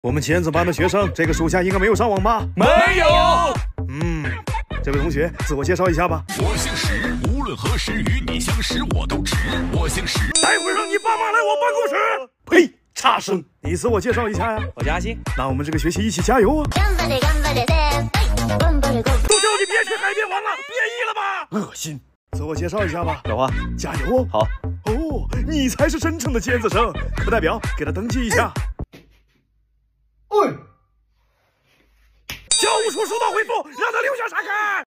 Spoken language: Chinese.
我们尖子班的学生，这个暑假应该没有上网吧？ 没有。 这位同学，自我介绍一下吧。 我姓石，无论何时与你相识，我都直。我姓石。 待会儿让你爸妈来我办公室。呸！差生，你自我介绍一下呀。 我叫阿星。 那我们这个学期一起加油啊！都叫你别去海边玩了，变异了吧？恶心！自我介绍一下吧。 老花， 加油哦！ 好。 哦，你才是真正的尖子生，课代表给他登记一下。教务处收到回复，让他留下查看。